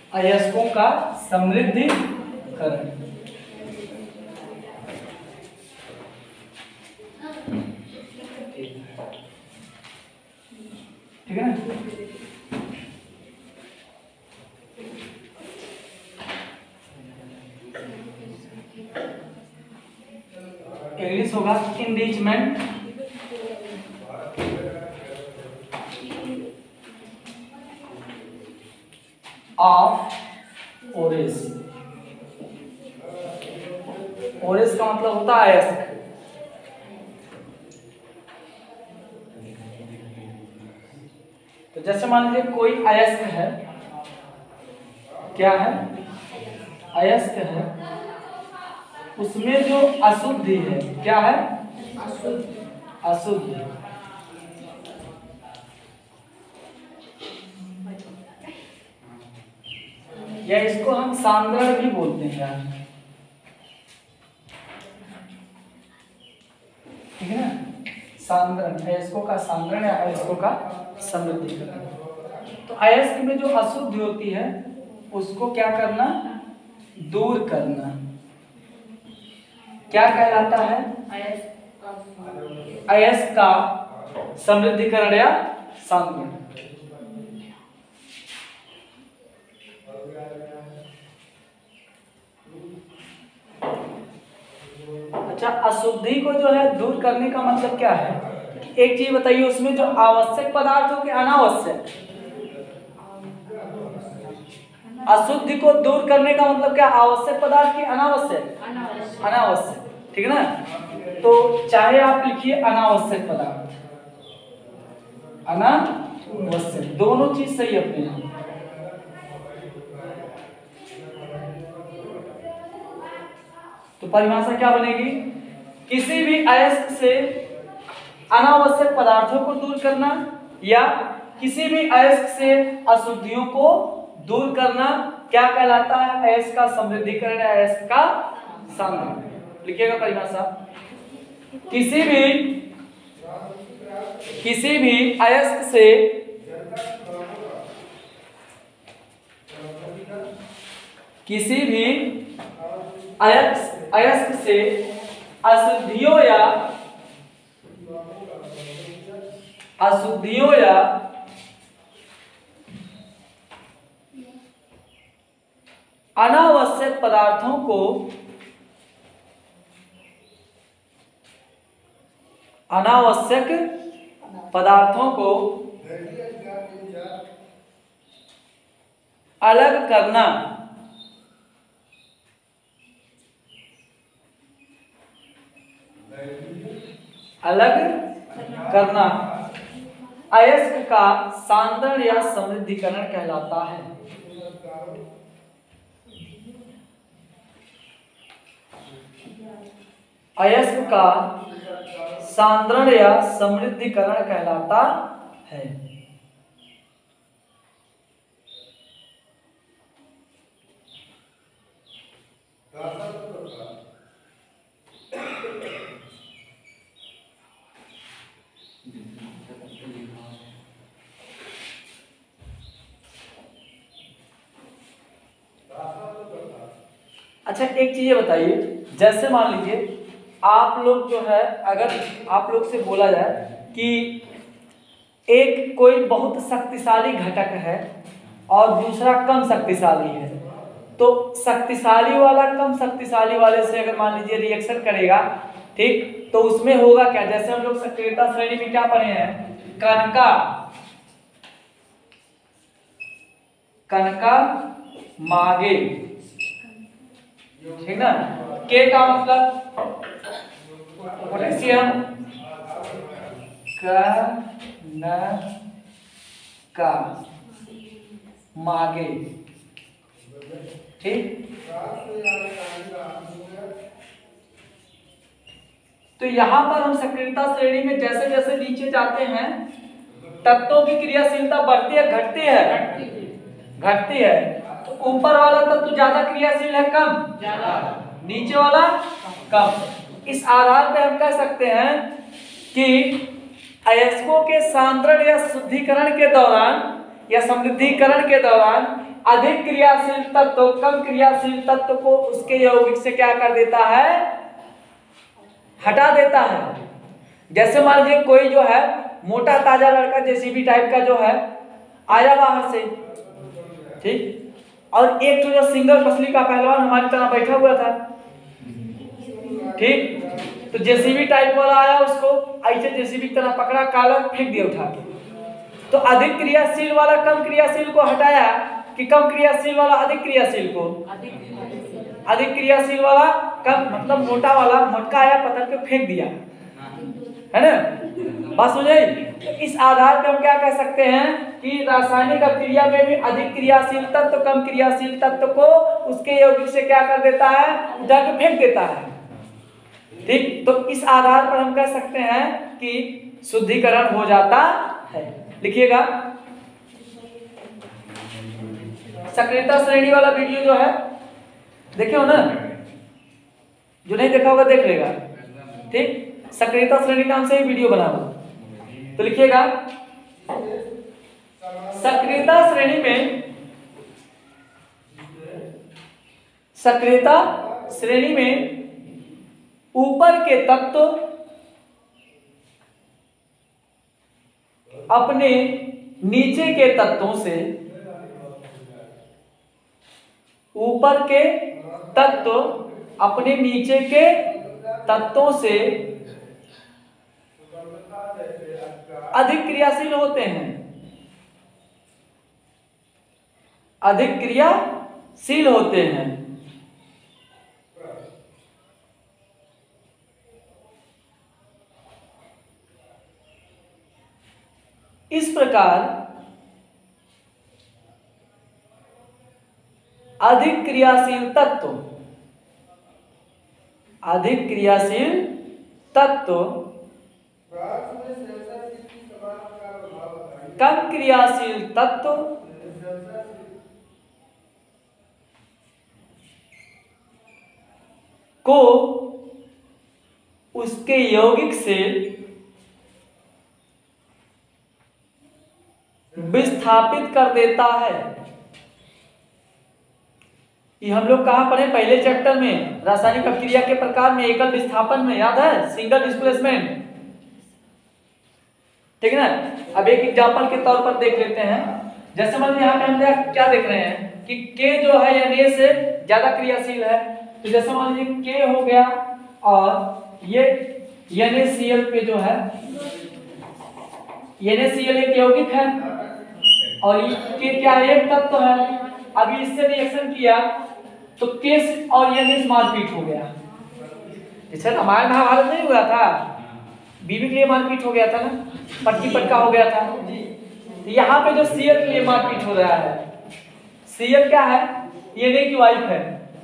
अयस्कों का समृद्धिकरण। ठीक है ना। इंग्लिश होगा इनरिचमेंट ऑफ ओरेस। ओरेस का मतलब होता है अयस्क। तो जैसे मान लीजिए कोई अयस्क है, क्या है, अयस्क है, उसमें जो अशुद्धि है, क्या है, अशुद्ध, या इसको हम सांद्रण भी बोलते हैं यार, ठीक है ना। सांद्रण, अयस्कों का सांद्रण या अयस्कों का समृद्धिकरण। तो अयस्क में जो अशुद्धि होती है उसको क्या करना, दूर करना, क्या कहलाता है, अयस्क का समृद्धिकरण या सांद्रण। अच्छा, अशुद्धि को जो है दूर करने का मतलब क्या है, एक चीज बताइए, उसमें जो आवश्यक पदार्थ हो कि अनावश्यक, अशुद्धि को दूर करने का मतलब क्या, आवश्यक पदार्थ की अनावश्यक, अनावश्यक, ठीक है ना। तो चाहे आप लिखिए अनावश्यक पदार्थ, अनावश्यक, दोनों चीज सही अपने यहाँ। तो परिभाषा क्या बनेगी, किसी भी अयस्क से अनावश्यक पदार्थों को दूर करना या किसी भी अयस्क से अशुद्धियों को दूर करना क्या कहलाता है, अयस्क का समृद्धिकरण या अयस्क का सांद्रण। लिखिएगा परिभाषा, किसी भी अयस्क से अयस्क से अशुद्धियों या अनावश्यक पदार्थों को अलग करना, अयस्क का सांद्रण या समृद्धिकरण कहलाता है। अयस्क का सांद्रण या समृद्धिकरण कहलाता है। अच्छा, एक चीज बताइए, जैसे मान लीजिए आप लोग जो है, अगर आप लोग से बोला जाए कि एक कोई बहुत शक्तिशाली घटक है और दूसरा कम शक्तिशाली है, तो शक्तिशाली वाला कम शक्तिशाली वाले से अगर मान लीजिए रिएक्शन करेगा, ठीक, तो उसमें होगा क्या, जैसे हम लोग सक्रियता श्रेणी में क्या पढ़े हैं, कनका मागे, ठीक ना। के का मतलब पोटेशियम, का मागे, ठीक। तो यहां पर हम सक्रियता श्रेणी में जैसे जैसे नीचे जाते हैं तत्वों की क्रियाशीलता बढ़ती है घटती है, घटती है। तो ऊपर वाला तत्व ज्यादा क्रियाशील है, कम, नीचे वाला कम। इस आधार पे हम कह सकते हैं कि अयस्कों के सांद्रण या शुद्धिकरण के दौरान या समृद्धिकरण के दौरान अधिक क्रियाशील तत्व कम क्रियाशील तत्व को उसके यौगिक से क्या कर देता है, हटा देता है। जैसे मान लीजिए कोई जो है मोटा ताजा लड़का जेसीबी टाइप का जो है आया बाहर से, ठीक, और एक तो जो सिंगल पसली का पहलवान हमारी तरह बैठा हुआ था, ठीक, तो जेसीबी टाइप वाला आया, उसको ऐसे जेसीबी की तरह पकड़ा, काला फेंक दिया उठा के। तो अधिक क्रियाशील वाला कम क्रियाशील को हटाया कि कम क्रियाशील वाला अधिक क्रियाशील को, अधिक क्रियाशील वाला कम, मतलब मोटा वाला मोटका आया पकड़ के फेंक दिया, है ना, बात समझ आई। तो इस आधार पर हम क्या कह सकते हैं कि रासायनिक अभिक्रिया में भी अधिक क्रियाशील तत्व कम क्रियाशील तत्व को उसके यौगिक से क्या कर देता है, उठा के फेंक देता है, ठीक। तो इस आधार पर हम कह सकते हैं कि शुद्धिकरण हो जाता है। लिखिएगा, सक्रियता श्रेणी वाला वीडियो जो है देखे हो ना, जो नहीं देखा होगा देख लेगा, ठीक। सक्रियता श्रेणी नाम से ही वीडियो बना हुआ, तो लिखिएगा सक्रियता श्रेणी में, सक्रियता श्रेणी में ऊपर के तत्व अपने नीचे के तत्वों से, ऊपर के तत्व अपने नीचे के तत्वों से अधिक क्रियाशील होते हैं, अधिक क्रियाशील होते हैं। इस प्रकार अधिक क्रियाशील तत्व, अधिक क्रियाशील तत्व कम क्रियाशील तत्व को उसके यौगिक से विस्थापित कर देता है। ये हम लोग कहाँ पढ़े, पहले चैप्टर में रासायनिक अभिक्रिया के प्रकार में एकल विस्थापन में, याद है, सिंगल डिस्प्लेसमेंट, ठीक है ना। अब एक एग्जांपल के तौर पर देख लेते हैं। जैसे मान लीजिए यहाँ पे हम क्या देख रहे हैं कि K जो है Na से ज्यादा क्रियाशील है, तो जैसे मान लीजिए K हो गया और ये NaCl पे जो है, NaCl एक यौगिक है और ये K क्या है, एक तत्व है। अभी इससे रिएक्शन किया तो K और Na से मारपीट हो गया, जैसे रामायण महाभारत नहीं हुआ था, बीवी के लिए मारपीट हो गया था ना, पटकी पटका हो गया था। तो यहाँ पे जो Cl के लिए मारपीट हो रहा है, Cl क्या है, Na की वाइफ है,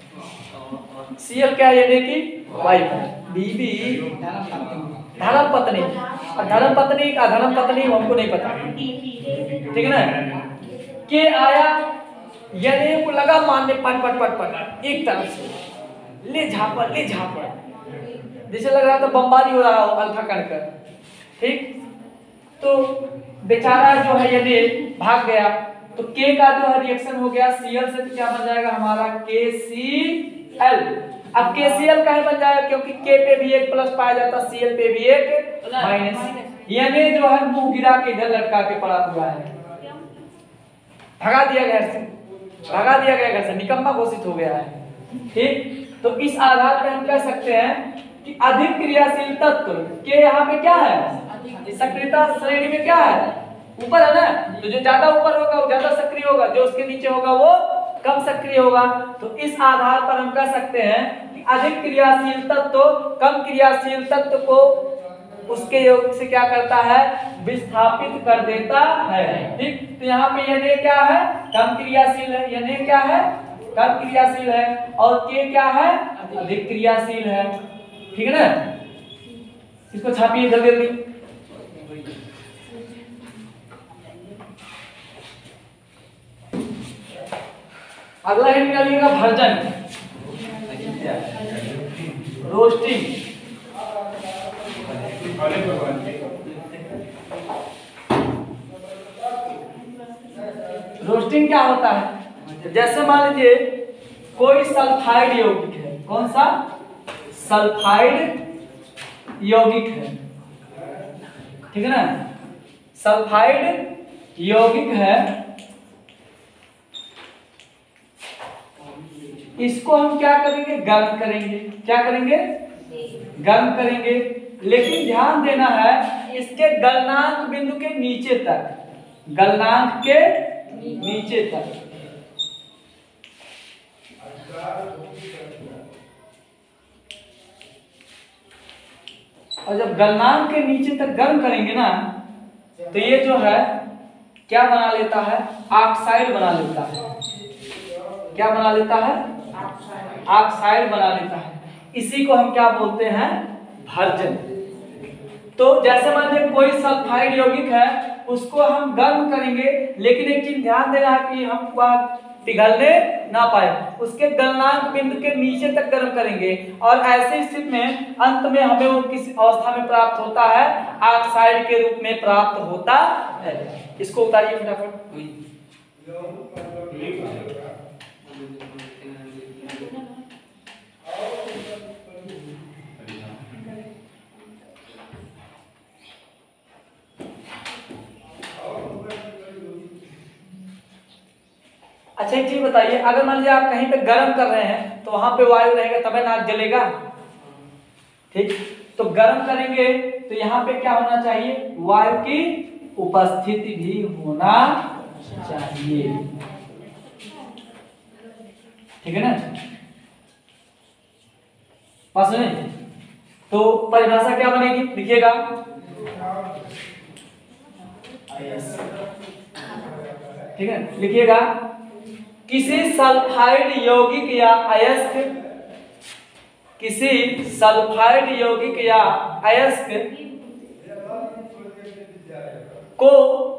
Cl क्या है, Na की वाइफ है, बीवी धर्म पत्नी, और धर्म पत्नी का धर्म पत्नी हमको नहीं पता, ठीक है ना। के आया, Na को लगा मारने, पट पट पट पट एक तरफ से ले झापड़, जैसे लग रहा था बमबारी हो रहा हो अल्फा कण का, ठीक। तो बेचारा जो है Na भाग गया, तो K का जो है रिएक्शन हो गया Cl से, तो क्या बन जाएगा हमारा KCl। अब KCl काहे बन जाएगा, क्योंकि K पे भी एक प्लस पाया जाता, Cl पे भी एक माइनस। Na जो है मुंह गिरा के इधर लटका के पड़ा हुआ है, भगा दिया गया घर से, निकम्मा घोषित हो गया है, ठीक। तो इस आधार पर हम कह सकते हैं कि अधिक क्रियाशील तत्व के यहाँ पे क्या है, सक्रियता श्रेणी में क्या है, ऊपर है ना, तो जो ज्यादा ऊपर होगा वो ज्यादा सक्रिय होगा, जो उसके नीचे होगा वो कम सक्रिय होगा। तो इस आधार पर हम कह सकते हैं कि अधिक क्रियाशील तत्व कम क्रियाशील तत्व को उसके यौगिक से क्या करता है, विस्थापित कर देता है, ठीक। तो यहाँ पे Na क्या है, कम क्रियाशील है, Na क्या है, कम क्रियाशील है, और K क्या है, अधिक क्रियाशील है, ठीक है ना। इसको छापिए जल्दी। अगला है निकालिएगा भर्जन, रोस्टिंग। रोस्टिंग क्या होता है? जैसे मान लीजिए कोई सल्फाइड यौगिक है, कौन सा? सल्फाइड यौगिक है, ठीक है ना? सल्फाइड यौगिक है, इसको हम क्या करेंगे? गर्म करेंगे। क्या करेंगे? गर्म करेंगे। लेकिन ध्यान देना है इसके गलनांक बिंदु के नीचे तक, गलनांक के नीचे तक। और जब गलनांक के नीचे तक गर्म करेंगे ना, तो ये जो है क्या बना लेता है? ऑक्साइड बना लेता है। क्या बना लेता है? ऑक्साइड बना लेता है। इसी को हम क्या बोलते हैं? भर्जन। तो जैसे मान लीजिए कोई सल्फाइड यौगिक है, उसको हम गर्म करेंगे, लेकिन एक चीज ध्यान देना है कि हम वह पिघलने ना पाए, उसके गलनांक बिंदु के नीचे तक गर्म करेंगे। और ऐसी स्थिति में अंत में हमें वो किस अवस्था में प्राप्त होता है? ऑक्साइड के रूप में प्राप्त होता है। इसको उतारिए फटाफट। अच्छा एक चीज बताइए, अगर मान लीजिए आप कहीं पे गर्म कर रहे हैं तो वहां पे वायु रहेगा तभी ना आग जलेगा, ठीक? तो गर्म करेंगे तो यहाँ पे क्या होना चाहिए? वायु की उपस्थिति भी होना चाहिए, ठीक है ना? पास में तो परिभाषा क्या बनेगी? लिखिएगा। ठीक है, लिखिएगा। किसी सल्फाइड यौगिक या अयस्क, किसी सल्फाइड यौगिक या अयस्क को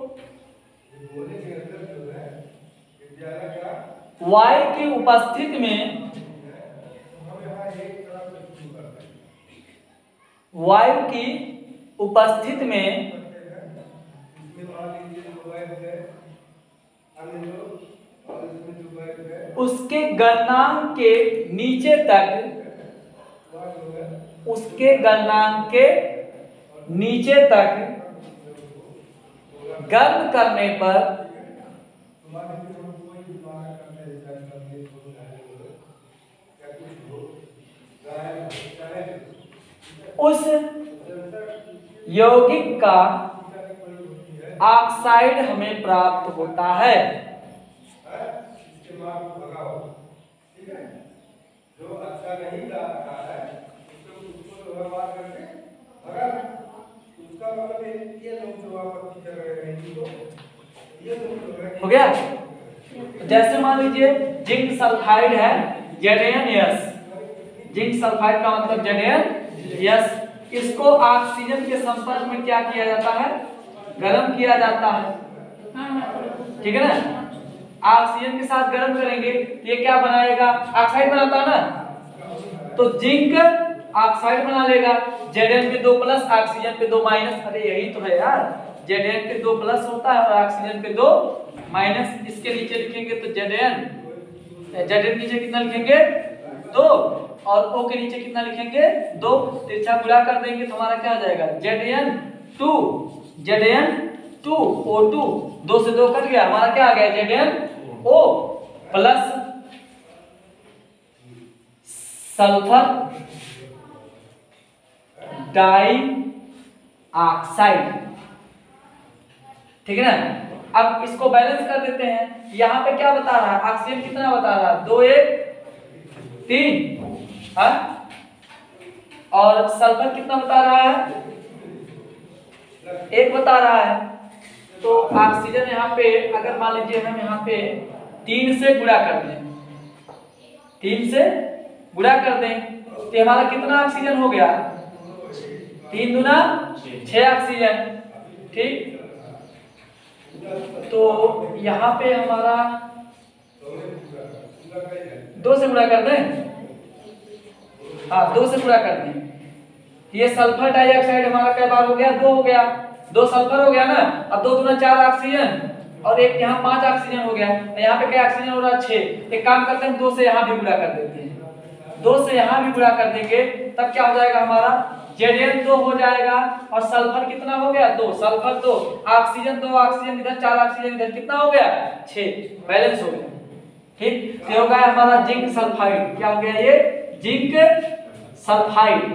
वायु की उपस्थिति में, वायु की उपस्थिति में उसके गलनांक के नीचे तक, उसके गलनांक के नीचे तक गर्म करने पर उस यौगिक का ऑक्साइड हमें प्राप्त होता है। जो अच्छा नहीं जा रहा है उसको व्यवहार करके अगर उसका मतलब ये लोग जो आपत्ति कर रहे हैं ये लोग हो गया। जैसे मान लीजिए जिंक सल्फाइड है ZnS, जिंक सल्फाइड का मतलब ZnS, इसको ऑक्सीजन के संपर्क में क्या किया जाता है? गर्म किया जाता है, ठीक है ना? ऑक्सीजन के साथ गर्म करेंगे ये क्या बनाएगा? ऑक्साइड बनाता है ना, तो जिंक ऑक्साइड बना लेगा। Zn पे 2 प्लस, ऑक्सीजन पे 2 माइनस। अरे यही तो है यार, Zn पे 2 प्लस होता है और ऑक्सीजन पे 2 माइनस। इसके नीचे लिखेंगे तो Zn नीचे कितना लिखेंगे? 2, और O के नीचे कितना लिखेंगे? 2। तिरछा गुणा कर देंगे तो हमारा क्या आ जाएगा? Zn2 O2, 2 से 2 कट गया, हमारा क्या आ गया? ZnO plus sulphur dioxide, ठीक है ना? अब इसको बैलेंस कर देते हैं। यहाँ पे क्या बता रहा है? ऑक्सीजन कितना बता रहा है? 2 1 3, हाँ? और सल्फर कितना बता रहा है? 1 बता रहा है। तो ऑक्सीजन यहाँ पे अगर मान लीजिए हम यहाँ पे 3 से गुणा कर दें, 3 से गुणा कर दें तो हमारा कितना ऑक्सीजन हो गया? 3 दूना 6 ऑक्सीजन, ठीक? तो यहाँ पे हमारा 2 से गुणा कर दें, हाँ 2 से गुणा कर दें। ये सल्फर डाइऑक्साइड हमारा क्या बार हो गया? 2 हो गया, 2 सल्फर हो गया ना। अब 2 दूना 4 ऑक्सीजन, और एक यहाँ 5 ऑक्सीजन हो गया, यहाँ पे क्या ऑक्सीजन हो रहा है 6। एक काम करते हैं 2 से यहाँ भी गुणा कर देते हैं, 2 से यहाँ भी गुणा कर देंगे तब क्या हो जाएगा हमारा Zn 2 हो जाएगा और सल्फर कितना हो गया 2, सल्फर 2, ऑक्सीजन 2, ऑक्सीजन इधर 4 ऑक्सीजन इधर कितना हो गया 6, बैलेंस हो गया। ठीक, ये हो गया हमारा जिंक सल्फाइड। क्या हो गया ये जिंक सल्फाइड।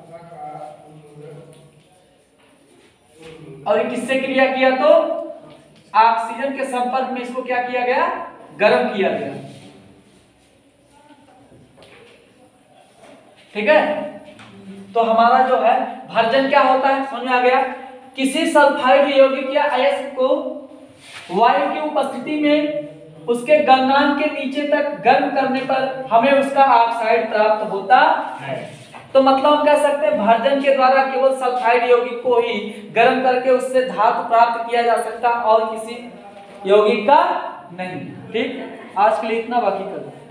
और ये किससे क्रिया किया तो ऑक्सीजन के संपर्क में इसको क्या किया गया गर्म किया गया। ठीक है, तो हमारा जो है भर्जन क्या होता है समझ में आ गया। किसी सल्फाइड यौगिक या अयस्क को वायु की उपस्थिति में उसके गलनांक के नीचे तक गर्म करने पर हमें उसका ऑक्साइड प्राप्त होता है। तो मतलब हम कह सकते हैं भर्जन के द्वारा केवल सल्फाइड यौगिक को ही गर्म करके उससे धातु प्राप्त किया जा सकता और किसी यौगिक का नहीं। ठीक, आज के लिए इतना, बाकी कर